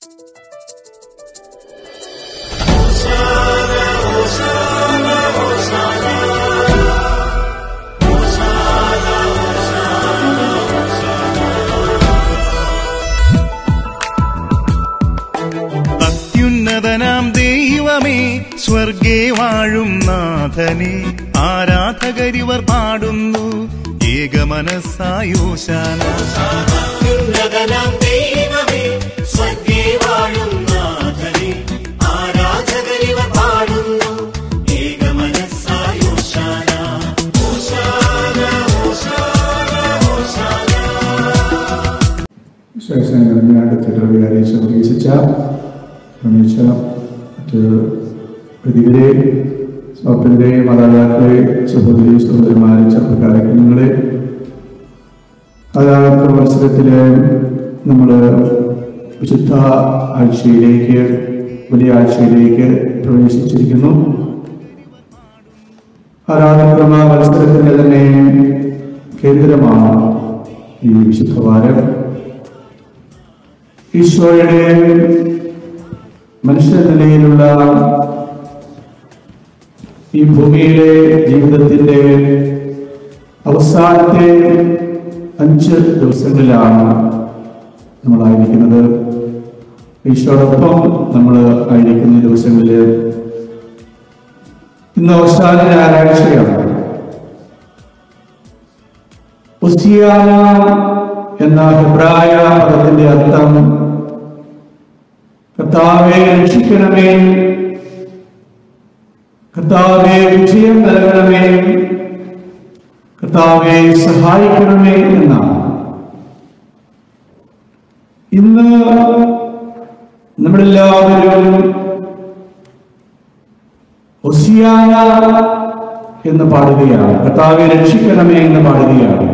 അത്യുന്നതനാം ദൈവമേ, സ്വർഗേ വാഴും നാഥനെ, ആരാധകരിവർ പാടുന്നു ഏകമനസ്സായി ഹോശാന. അത്യുന്നതനാം ദൈവമേ, സ്വർഗേ വാഴും നാഥനെ, ആരാധകരിവർ പാടുന്നു ഏകമനസ്സായി ഹോശാന. ഹോശാന ഹോശാന ഹോശാന. വിശേഷങ്ങളുടെ തിരുവികാരി പ്രതീക്ഷിച്ച മറ്റ് പ്രതികളെ, സ്വപ്നരെ, മാതാപിതാക്കളെ, സഹോദരി സഹോദരന്മാരെ, ചെറുപ്പക്കാരെ, കുഞ്ഞുങ്ങളെ, അതായത് മത്സരത്തില് നമ്മൾ വിശുദ്ധ ആഴ്ചയിലേക്ക്, വലിയ ആഴ്ചയിലേക്ക് പ്രവേശിച്ചിരിക്കുന്നു. ആരാധനക്രമ മത്സരത്തിന്റെ തന്നെ കേന്ദ്രമാണ് ഈ വിശുദ്ധ വാരം. ഈശോയുടെ മനുഷ്യ നിലയിലുള്ള ഈ ഭൂമിയിലെ ജീവിതത്തിന്റെ അവസാനത്തെ 5 ദിവസങ്ങളിലാണ് നമ്മളായിരിക്കുന്നത്. ഈശോടൊപ്പം നമ്മൾ ആയിരിക്കുന്ന ദിവസങ്ങളിൽ ഇന്ന് അവസാന ഞായറാഴ്ചയാണ്. ഉസിയാന എന്ന ഹെബ്രായ പദത്തിന്റെ അർത്ഥം കർത്താവേ രക്ഷിക്കണമേ, കർത്താവേ വിജയം നൽകണമേ, കർത്താവേ സഹായിക്കണമേ എന്നാണ്. ഇന്ന് നമ്മളെല്ലാവരും ഹോശാന എന്ന് പാടുകയാണ്, കർത്താവേ രക്ഷിക്കണമേ എന്ന് പാടുകയാണ്.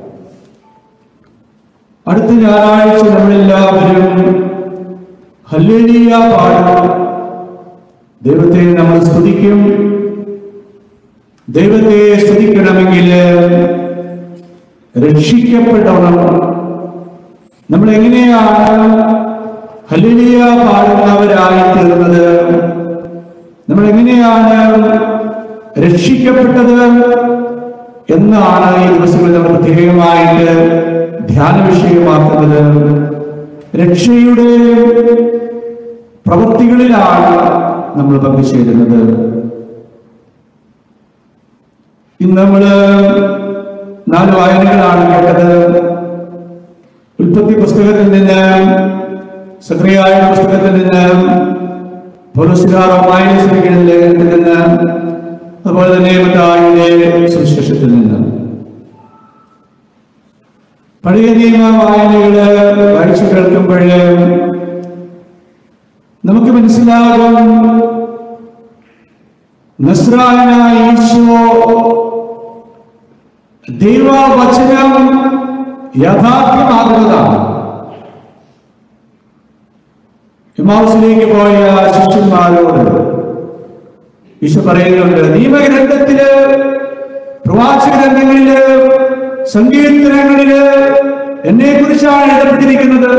അടുത്ത ഞായറാഴ്ച നമ്മളെല്ലാവരും ഹല്ലേലൂയ പാടും. ദൈവത്തെ നമ്മൾ സ്തുതിക്കും. ദൈവത്തെ സ്തുതിക്കണമെങ്കിൽ രക്ഷിക്കപ്പെടണം. നമ്മൾ എങ്ങനെയാണ് ഹല്ലേലൂയ പാടുന്നവരായി തീർന്നത്? നമ്മൾ എങ്ങനെയാണ് രക്ഷിക്കപ്പെട്ടത് എന്നാണ് ഈ ദിവസങ്ങളിൽ നമ്മൾ പ്രത്യേകമായിട്ട് ധ്യാന വിഷയമാക്കുന്നത്. രക്ഷയുടെ പ്രവൃത്തികളിലാണ് നമ്മൾ പങ്കുചേരുന്നത്. ഇന്ന് നമ്മള് 4 വായനകളാണ് കേട്ടത്. ഉൽപ്പത്തി പുസ്തകത്തിൽ നിന്ന്, സക്രിയായുടെ പുസ്തകത്തിൽ നിന്ന്, റോമായത്തിൽ നിന്ന്, അതുപോലെ തന്നെ മത്തായിയുടെ സുവിശേഷത്തിൽ നിന്ന്. പഴയ നിയമ വായനകള് വായിച്ചു കേൾക്കുമ്പോൾ നമുക്ക് മനസ്സിലാകും നസ്രായനായ ഈശോ ദൈവവചനം യാഥാർത്ഥ്യമാകുന്നതാണ്. എമ്മാവുസിലേക്ക് പോയ ശിഷ്യന്മാരോട് ഈശോ പറയുന്നുണ്ട്, നിയമഗ്രന്ഥത്തില്, പ്രവാചക ഗ്രന്ഥങ്ങളില്, സങ്കീർത്തനങ്ങളില് എന്നെ കുറിച്ചാണ് എഴുതപ്പെട്ടിരിക്കുന്നത്.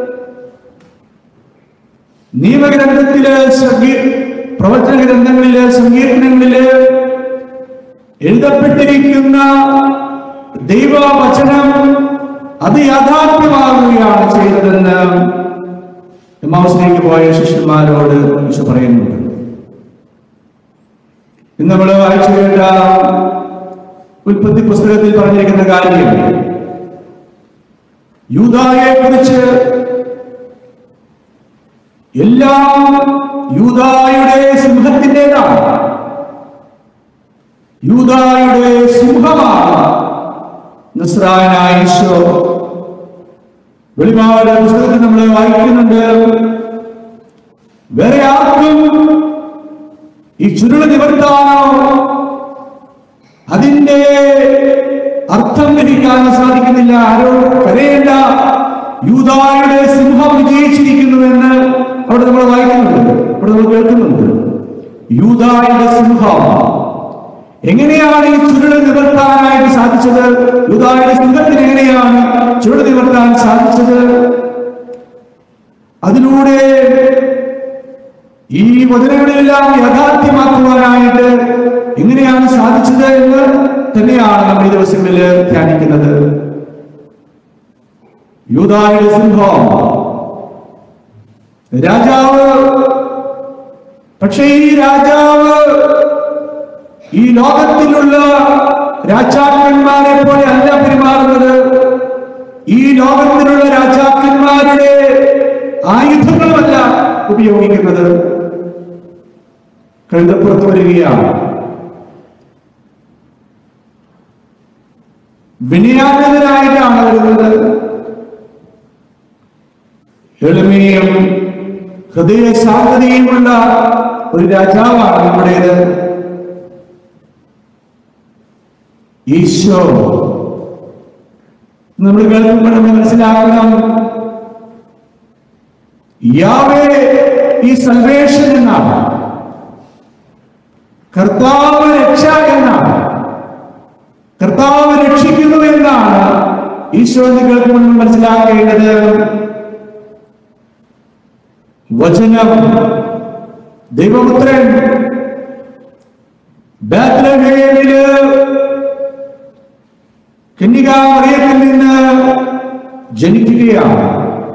നിയമഗ്രന്ഥത്തില്, പ്രവചന ഗ്രന്ഥങ്ങളില്, സങ്കീർത്തനങ്ങളില് എഴുതപ്പെട്ടിരിക്കുന്ന ദൈവവചനം അത് യാഥാർത്ഥ്യമാകുകയാണ് ചെയ്തതെന്ന് എമ്മാവുസിലേക്ക് പോയ ശിഷ്യന്മാരോട് ഈശോ പറയുന്നുണ്ട്. ഇന്ന് നമ്മൾ വായിച്ചു കേട്ട ഉൽപ്പത്തി പുസ്തകത്തിൽ പറഞ്ഞിരിക്കുന്ന കാര്യം യൂദായെ കുറിച്ച്, എല്ലാം യൂദായുടെ സിംഹത്തിൻ്റെതാണ്. യൂദായുടെ സിംഹമാണ് നസ്രായനായ ഈശോ. വെളിപാട് പുസ്തകത്തിൽ നമ്മൾ വായിക്കുന്നുണ്ട്, വേറെ ആർക്കും ഈ ചുരുള് നിവർത്താനോ അതിന്റെ അർത്ഥം ഗ്രഹിക്കാനോ സാധിക്കുന്നില്ല. ആരോട് കരയേണ്ട, യൂദായുടെ സിംഹം വിജയിച്ചിരിക്കുന്നുവെന്ന് അവിടെ നമ്മൾ വായിക്കുന്നുണ്ട്, അവിടെ നമ്മൾ കേൾക്കുന്നുണ്ട്. യൂദായുടെ സിംഹം എങ്ങനെയാണ് ഈ ചുരുള് നിവർത്താനായിട്ട് സാധിച്ചത്? യൂദായുടെ സിംഹത്തിന് എങ്ങനെയാണ് ചുരുള് നിവർത്താൻ സാധിച്ചത്? അതിലൂടെ ഈ വചനങ്ങളെല്ലാം യാഥാർത്ഥ്യമാക്കുവാനായിട്ട് എങ്ങനെയാണ് സാധിച്ചത് എന്ന് തന്നെയാണ് നമ്മൾ ഈ ദിവസങ്ങളിൽ ധ്യാനിക്കുന്നത്. യൂദായുടെ സിംഹം രാജാവ്, പക്ഷേ ഈ രാജാവ് ഈ ലോകത്തിലുള്ള രാജാക്കന്മാരെ പോലെ അല്ല പെരുമാറുന്നത്. ഈ ലോകത്തിലുള്ള രാജാക്കന്മാരുടെ ആയുധങ്ങളുമല്ല ഉപയോഗിക്കുന്നത്. കഴുതപ്പുറത്ത് വരികയാണ്. വിനയാന്വിതനായിട്ടാണ് വരുന്നത്. എളിമയും ഹൃദയ ശാന്തതയുമുള്ള ഒരു രാജാവാണ് നമ്മുടേത്. ഈശോ നമ്മൾ കേൾക്കുമ്പോൾ നമ്മൾ മനസ്സിലാക്കണം, യാവേ ഈ സൽവേഷൻ എന്നാണ്, കർത്താവ് രക്ഷ എന്നാണ്, കർത്താവ് രക്ഷിക്കുന്നു എന്നാണ് ഈശോ എന്ന് കേൾക്കുമ്പോൾ നമ്മൾ മനസ്സിലാക്കേണ്ടത്. വചനം ദൈവപുത്രൻ ബേത്ലഹേമില് കന്യകാമറിയത്തിൽ നിന്ന് ജനിക്കുകയാണ്.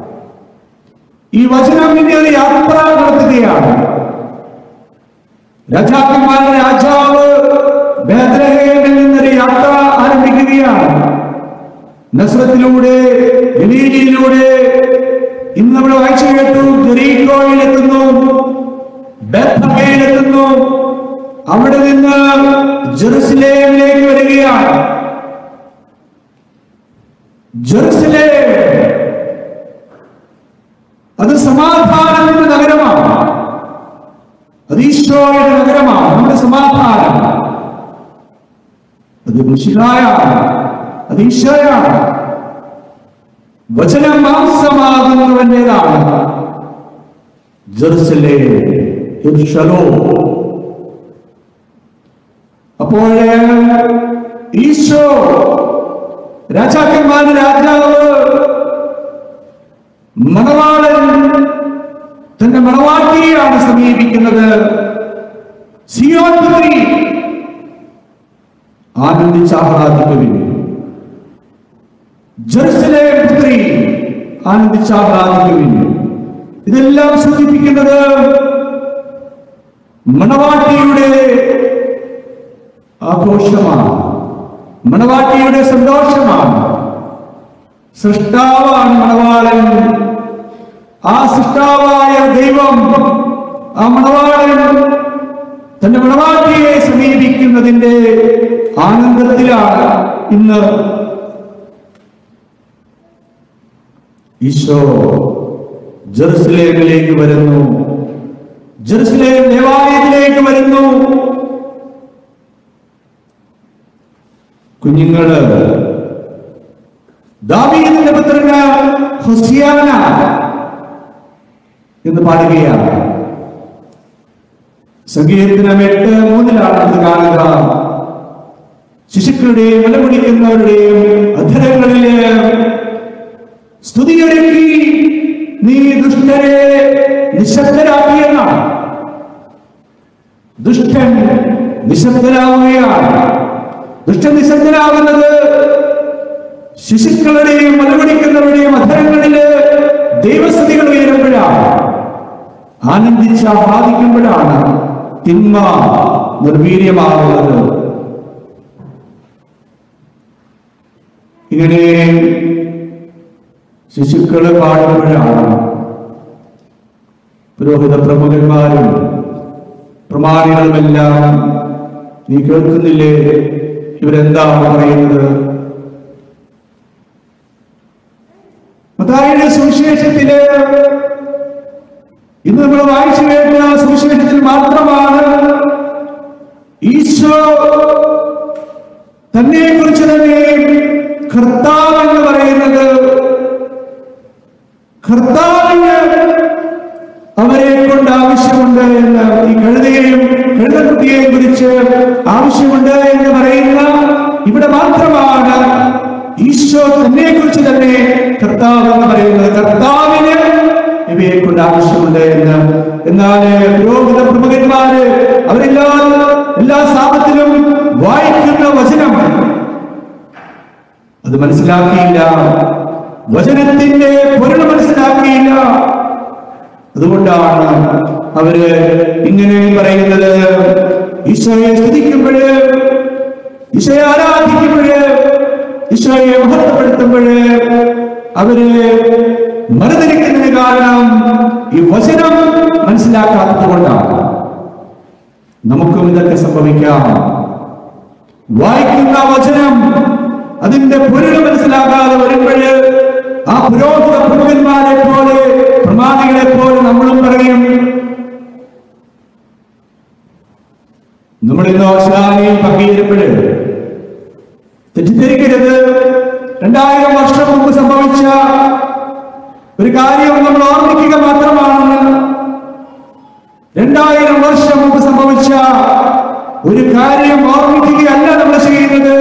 ഈ വചനം പിന്നെ ഒരു യാത്ര നടത്തുകയാണ്. രാജാക്കന്മാരുടെ രാജാവ് ബേത്ലഹേമിൽ നിന്നൊരു യാത്ര ആരംഭിക്കുകയാണ്. നസ്രത്തിലൂടെ, ഗലീലയിലൂടെ, ഇന്ന് നമ്മൾ വായിച്ചു കേട്ടു, ജെറീക്കോയിലെത്തുന്നു, ബേത്ലഹേമിലെത്തുന്നു. അവിടെ നിന്ന് ജെറുസലേമിലേക്ക് വരികയാണ്. ജെറുസലേം അത് സമാധാനത്തിന്റെ നഗരമാണ്. അത് ഈശോയുടെ നഗരമാണ്. നമ്മുടെ സമാധാനം അത് മിശിഹായാണ്, അത് ഈശോയാണ്. വചനം മാംസമാകുന്നവന്റേതാണ് ജെറുസലേം, യെരൂശലേം. അപ്പോൾ ഈശോ രാജാക്കന്മാരുടെ രാജാവ്, മണവാളൻ തന്റെ മണവാട്ടിയെയാണ് സമീപിക്കുന്നത്. സിയോൻ പുത്രി ആനന്ദിച്ചാഹ്ലാദിക്കുവിൻ, ജെറുസലേം പുത്രി ആനന്ദിച്ചാഹ്ലാദിക്കുവിൻ. ഇതെല്ലാം സൂചിപ്പിക്കുന്നത് മണവാട്ടിയുടെ ആഘോഷമാണ്, മണവാട്ടിയുടെ സന്തോഷമാണ്. സൃഷ്ടാവാണ് മണവാളൻ. ആ സൃഷ്ടാവായ ദൈവം, ആ മണവാളൻ തന്റെ മണവാട്ടിയെ സമീപിക്കുന്നതിന്റെ ആനന്ദത്തിലാണ് ഇന്ന് ഈശോ ജെറുസലേമിലേക്ക് വരുന്നു. ജെറുസലേം ദേവാലയത്തിലേക്ക് വരുന്നു. കുഞ്ഞുങ്ങള് ദാവീദിന്റെ പുത്രന് ഹോസിയാന എന്ന് പാടുകയാണ്. സങ്കീർത്തനം 8:3 അത് കാണുക. ശിശുക്കളുടെയും മുലകുടിക്കുന്നവരുടെയും അധരങ്ങളില് സ്തുതിയൊരുക്കി നീ ദുഷ്ടരെ നിശബ്ദരാക്കിയെന്നാണ്. ദുഷ്ടൻ നിശബ്ദരാവുകയാണ്. ദുഷ്ടൻ നിശബ്ദരാകുന്നത് ശിശുക്കളുടെയും മുലകുടിക്കുന്നവരുടെയും അധരങ്ങളില് ദൈവസ്തുതികൾ ഉയരുമ്പോഴാണ്, ആനന്ദിച്ചാഹ്ലാദിക്കുമ്പോഴാണ് തിന്മ നിർവീര്യമാകുന്നത്. ഇങ്ങനെ ശിശുക്കള് പാടുമ്പോഴാണ് പുരോഹിത പ്രമുഖന്മാരും പ്രമാണികളുമെല്ലാം നീ കേൾക്കുന്നില്ലേ, ഇവരെന്താണ് പറയുന്നത്? മത്തായിയുടെ സുവിശേഷത്തില് ഇന്ന് നമ്മൾ വായിച്ചു കേട്ട സുവിശേഷത്തിൽ മാത്രമാണ് ഈശോ തന്നെ കുറിച്ച് തന്നെ കർത്താവ് എന്ന് പറയുന്നത്. കർത്താവിന് അവരെ കൊണ്ട് ആവശ്യമുണ്ട് എന്ന്, ഈ കഴുതയെയും കഴുതക്കുട്ടിയെയും കുറിച്ച് ആവശ്യമുണ്ട് എന്ന് പറയുന്ന ഇവിടെ മാത്രമാണ് ഈശോ തന്നെ കുറിച്ച് തന്നെ കർത്താവ് എന്ന് പറയുന്നത്. കർത്താവിന് ഇവയെ കൊണ്ട് ആവശ്യമുണ്ട് എന്ന്. എന്നാൽ പുരോഹിത പ്രമുഖന്മാര് എല്ലാ സാപത്തിലും വായിക്കുന്ന വചനം അത് മനസ്സിലാക്കിയില്ല, വചനത്തിന്റെ പൊരുൾ മനസ്സിലാക്കിയില്ല. അതുകൊണ്ടാണ് അവര് ഇങ്ങനെ പറയുന്നത്. ഈശോയെ സ്തുതിക്കുമ്പോഴ്, ഈശോയെ ആരാധിക്കുമ്പോഴ്, ഈശോയെ മഹത്വപ്പെടുത്തുമ്പോഴ് അവര് മറുതിരിക്കുന്നതിന് കാരണം ഈ വചനം മനസ്സിലാക്കാത്തത് കൊണ്ടാണ്. നമുക്കും ഇതൊക്കെ സംഭവിക്കാം. വായിക്കുന്ന വചനം അതിന്റെ പൊരുൾ മനസ്സിലാക്കാതെ വരുമ്പോഴ് ആ പുരോഹിത പ്രമുഖന്മാരെ പോലെ, പ്രമാണികളെ പോലെ നമ്മളും പറയും. നമ്മൾ ഇന്ന് ഓശാനയിൽ പങ്കുചേരുമ്പോഴ് തെറ്റിദ്ധരിക്കരുത്. 2000 വർഷം മുമ്പ് സംഭവിച്ച ഒരു കാര്യം നമ്മൾ ഓർമ്മിക്കുക മാത്രമാണെന്ന്. 2000 വർഷം മുമ്പ് സംഭവിച്ച ഒരു കാര്യം ഓർമ്മിക്കുകയല്ല നമ്മൾ ചെയ്യുന്നത്.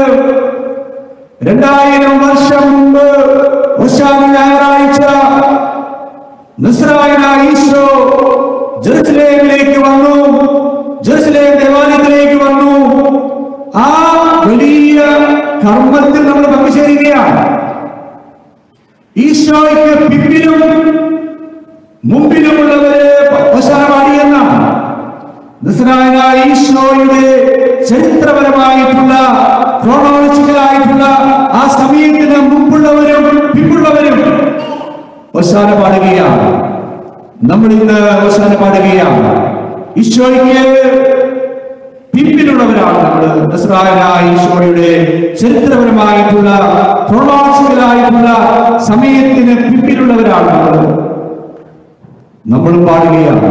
2000 വർഷം മുമ്പ് ഓശാന ഞായറാഴ്ച നസ്രായനായ ഈശോ ജെറുസലേമിലേക്ക് വന്നു, ജെറുസലേം ദേവാലയത്തിലേക്ക് വന്നു. ആ വലിയ കർമ്മത്തിൽ നമ്മൾ പങ്കുചേരുകയാണ്. ഈശോയ്ക്ക് പിന്നിലും മുമ്പിലുമുള്ളവര് ഓശാന പാടിയെന്നാണ്. നസ്രായനായ ഈശോയുടെ ചരിത്രപരമായിട്ടുള്ള, ക്രോണോളജിക്കലായിട്ടുള്ള ആ സമയത്തിന് മുമ്പുള്ളവരും പിമ്പുള്ളവരും ഓശാന പാടുകയാണ്. നമ്മൾ ഇന്ന് ഓശാന പാടുകയാണ്. ഈശോയ്ക്ക് പിന്നിലുള്ളവരാണ് നമ്മൾ. നസ്രായനായ ഈശോയുടെ ചരിത്രപരമായിട്ടുള്ള, ക്രോണോളജിക്കലായിട്ടുള്ള സമയത്തിന് പിന്നിലുള്ളവരാണ് നമ്മൾ പാടുകയാണ്.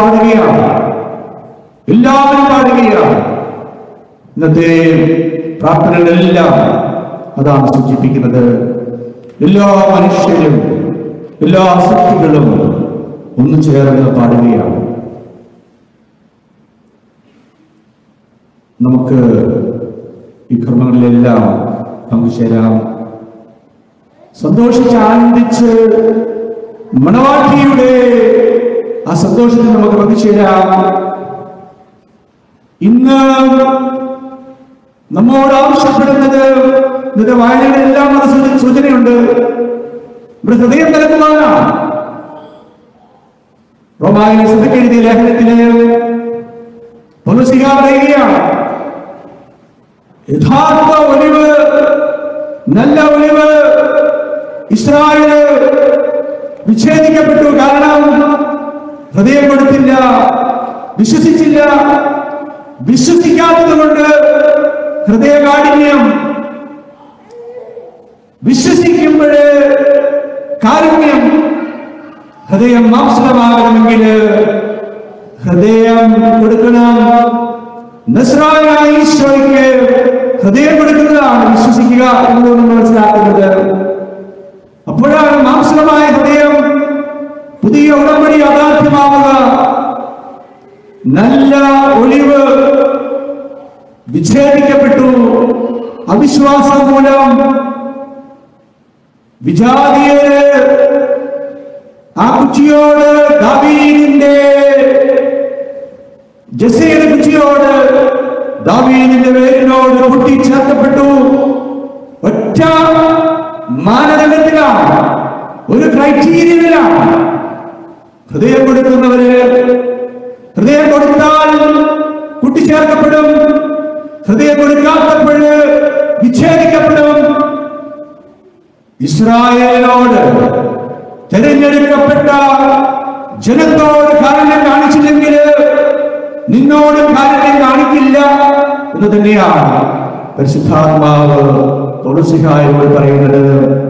എല്ലാവരും പാടുകയാണ്. ഇന്നത്തെ പ്രാർത്ഥനകളെല്ലാം അതാണ് സൂചിപ്പിക്കുന്നത്. എല്ലാ മനുഷ്യരും, എല്ലാ ശക്തികളും ഒന്നു ചേർന്ന് പാടുകയാണ്. നമുക്ക് ഈ കർമ്മങ്ങളിലെല്ലാം പങ്കുചേരാം. സന്തോഷിച്ച് ആനന്ദിച്ച് മണവാട്ടിയുടെ ആ സന്തോഷത്തിൽ നമുക്ക് പങ്കുചേരാം. ഇന്ന് നമ്മോട് ആവശ്യപ്പെടുന്നത്, ഇന്നത്തെ വായനകളെല്ലാം സൂചനയുണ്ട്, നമ്മുടെ ഹൃദയം നിലക്കുവാനാണ്. റോമായിലെ സഭയ്ക്ക് എഴുതിയ ലേഖനത്തില് പൗലോസ് പറയുകയാണ്, യഥാർത്ഥ ഒലിവ്, നല്ല ഒലിവ് ഇസ്രായേല് വിച്ഛേദിക്കപ്പെട്ടു. കാരണം ഹൃദയം കൊടുത്തില്ല, വിശ്വസിച്ചില്ല. വിശ്വസിക്കാത്തത് കൊണ്ട് ഹൃദയകാഠിന്യം. വിശ്വസിക്കുമ്പോഴ് കാരുണ്യം. ഹൃദയം മാംസമാകണമെങ്കിൽ ഹൃദയം കൊടുക്കണം. നസ്രായനായ ഈശോയ്ക്ക് ഹൃദയം കൊടുക്കുന്നതാണ് വിശ്വസിക്കുക എന്നത് നമ്മൾ മനസ്സിലാക്കുന്നത്. അപ്പോഴാണ് മാംസമായ ഹൃദയം പുതിയ ഉടമ്പടി യാഥാർത്ഥ്യമാവുക. നല്ല ഒലിവ് വിച്ഛേദിക്കപ്പെട്ടു. അവിശ്വാസം മൂലം വിജാതിയര് ആ കുറ്റിയോട്, ദാവീദിന്റെ ജെസ്സയുടെ കുറ്റിയോട്, ദാവീദിന്റെ വേരിനോട് കൂട്ടിച്ചേർക്കപ്പെട്ടു. ഒറ്റ മാനദണ്ഡത്തിലാണ്, ഒരു ക്രൈറ്റീരിയയിലാണ്. ഹൃദയം കൊടുക്കുന്നവര്, ഹൃദയം കൊടുത്താൽ കൂട്ടിച്ചേർക്കപ്പെടും, ഹൃദയം കൊടുക്കാത്തപ്പോഴ് വിച്ഛേദിക്കപ്പെടും. ഇസ്രായേലിനോട്, തിരഞ്ഞെടുക്കപ്പെട്ട ജനത്തോട് കാരുണ്യം കാണിച്ചില്ലെങ്കിൽ നിന്നോട് കാരുണ്യം കാണിക്കില്ല എന്ന് തന്നെയാണ് പരിശുദ്ധാത്മാവ് പൗലോസ്ലീഹായോട് പറയുന്നത്.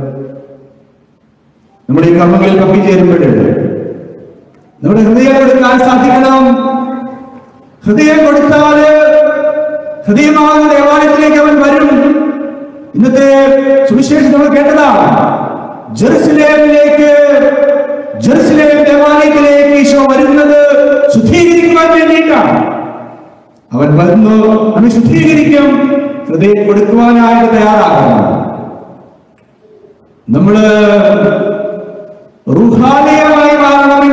നമ്മുടെ ഈ കർമ്മങ്ങളിൽ പങ്കുചേരുമ്പോൾ നമ്മുടെ ഹൃദയം കൊടുക്കാൻ സാധിക്കണം. ഹൃദയം കൊടുത്താല് ഹൃദയമാകുന്ന ദേവാലയത്തിലേക്ക് അവൻ വരും. ഇന്നത്തെ സുവിശേഷം നമ്മൾ കേട്ടതാണ്. ജെറുസലേം ദേവാലയത്തിലേക്ക് ഈശോ വരുന്നത് ശുദ്ധീകരിക്കുവാൻ വേണ്ടിയിട്ടാണ്. അവൻ വരുന്നു, അവൻ ശുദ്ധീകരിക്കും. ഹൃദയം കൊടുക്കുവാനായിട്ട് തയ്യാറാകണം. നമ്മള് റൂഹാനിയമായി മാറണമെങ്കിൽ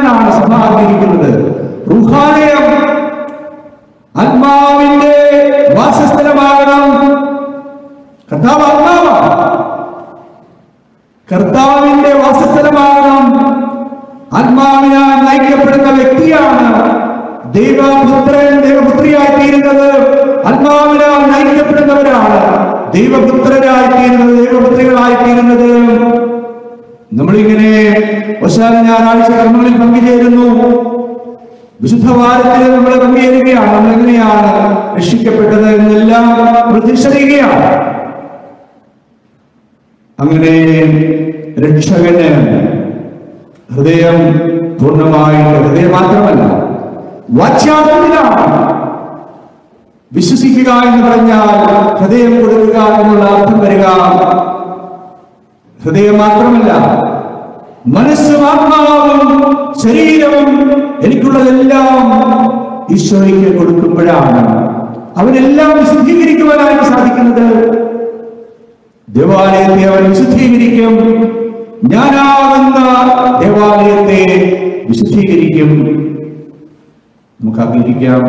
ആത്മാവിനാൽ നയിക്കപ്പെടുന്ന വ്യക്തിയാണ് ദൈവപുത്രൻ ദൈവപുത്രിയായി തീരുന്നത്. ആത്മാവിനാൽ നയിക്കപ്പെടുന്നവരാണ് ദൈവപുത്രരായി തീരുന്നത്, ദൈവപുത്രികളായി തീരുന്നത്. നമ്മളിങ്ങനെ ഓശാന ഞായറാഴ്ച കർമ്മങ്ങളിൽ പങ്കുചേരുന്നു. വിശുദ്ധ വാരത്തിൽ നമ്മൾ പങ്കുചേരുകയാണ്. നമ്മൾ എങ്ങനെയാണ് രക്ഷിക്കപ്പെട്ടത് എന്നെല്ലാം നമ്മൾ തിരിച്ചറിയുകയാണ്. അങ്ങനെ രക്ഷകന് ഹൃദയം പൂർണ്ണമായിട്ട്, ഹൃദയം മാത്രമല്ല വാച്യാർത്ഥത്തിലാണ്. വിശ്വസിക്കുക എന്ന് പറഞ്ഞാൽ ഹൃദയം കൊടുക്കുക എന്നുള്ള അർത്ഥം വരിക. ഹൃദയം മാത്രമല്ല, മനസ്സും ആത്മാവും ശരീരവും എനിക്കുള്ളതെല്ലാം ഈശോയ്ക്ക് കൊടുക്കുമ്പോഴാണ് അവനെല്ലാം വിശുദ്ധീകരിക്കുവാനായിട്ട് സാധിക്കുന്നത്. ദേവാലയത്തെ അവൻ വിശുദ്ധീകരിക്കും. ഞാനാകുന്ന ദേവാലയത്തെ വിശുദ്ധീകരിക്കും. നമുക്ക് ആഗ്രഹിക്കാം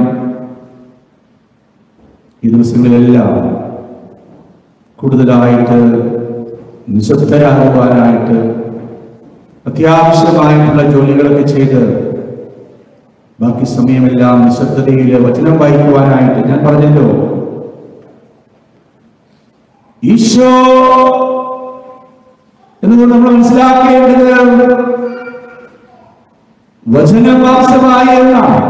ഈ ദിവസങ്ങളിലെല്ലാം കൂടുതലായിട്ട് നിശബ്ദരാകുവാനായിട്ട്, അത്യാവശ്യമായിട്ടുള്ള ജോലികളൊക്കെ ചെയ്ത് ബാക്കി സമയമെല്ലാം നിശബ്ദതയിൽ വചനം വായിക്കുവാനായിട്ട്. ഞാൻ പറഞ്ഞല്ലോ, ഈശോ എന്നുകൊണ്ട് നമ്മൾ മനസ്സിലാക്കേണ്ടത് വചനമാംസമായ എന്നാണ്.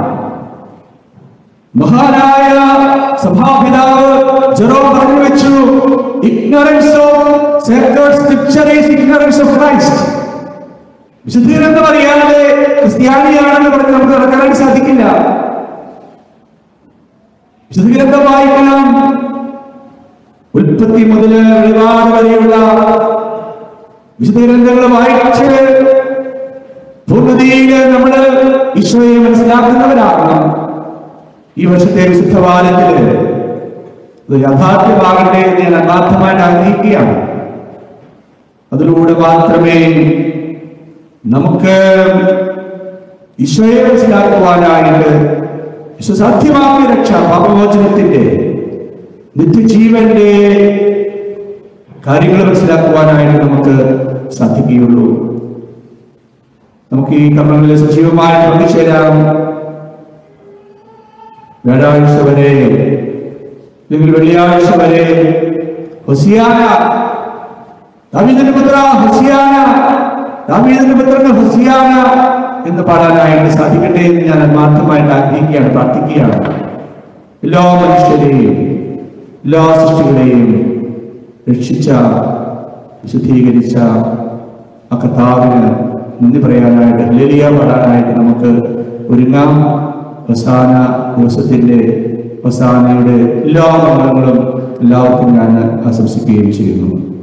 മഹാനായ സഭാപിതാവ് ജെറോം പറഞ്ഞു വെച്ചു, ignorance of sacred scripture is ignorance of Christ. വിശുദ്ധീകരണം അറിയാതെ ക്രിസ്ത്യാനിയാണെന്ന് പറഞ്ഞ് നമുക്ക് നടക്കാനായിട്ട് സാധിക്കില്ല. വിശുദ്ധീകരണം വായിക്കണം. ഉൽപ്പത്തി മുതൽ വെളിപാട് വരെയുള്ള വിശുദ്ധ ഗ്രന്ഥങ്ങൾ വായിച്ച് പൂർണ്ണതയിൽ നമ്മൾ ഈശോയെ മനസ്സിലാക്കുന്നവരാകണം. ഈ വർഷത്തെ വിശുദ്ധ വാരത്തില് ഇത് യാഥാർത്ഥ്യമാകട്ടെ എന്ന് ഞാൻ ആത്മാർത്ഥമായിട്ട് ആഗ്രഹിക്കുകയാണ്. അതിലൂടെ മാത്രമേ നമുക്ക് ഈശോയെ മനസ്സിലാക്കുവാനായിട്ട്, ഈശോ സാധ്യമാക്കിയ രക്ഷ, പാപമോചനത്തിന്റെ, നിത്യജീവന്റെ കാര്യങ്ങൾ മനസ്സിലാക്കുവാനായിട്ട് നമുക്ക് സാധിക്കുകയുള്ളൂ. നമുക്ക് ഈ കർമ്മങ്ങളിൽ സജീവമായിട്ട് പങ്കുചേരാം. വ്യാഴാഴ്ച വരെ അല്ലെങ്കിൽ വെള്ളിയാഴ്ച വരെ ഹൊസിയാന, ദാവീദിന്റെ പുത്ര ഹൊസിയാന, ദാവീദിന്റെ പുത്രന് ഹൊസിയാന എന്ന് പാടാനായിട്ട് സാധിക്കട്ടെ എന്ന് ഞാൻ ആത്മാർത്ഥമായിട്ട് ആഗ്രഹിക്കുകയാണ്, പ്രാർത്ഥിക്കുകയാണ്. എല്ലാ മനുഷ്യരെയും എല്ലാ സൃഷ്ടികളെയും രക്ഷിച്ച, വിശുദ്ധീകരിച്ച ആ കർത്താവിന് നന്ദി പറയാനായിട്ട്, ഹല്ലേലൂയ പാടാനായിട്ട് നമുക്ക് ഒരുങ്ങാം. ഹോസാന ദിവസത്തിന്റെ, ഹോസാനയുടെ എല്ലാ മംഗളങ്ങളും എല്ലാവർക്കും ഞാൻ ആശംസിക്കുകയും ചെയ്യുന്നു.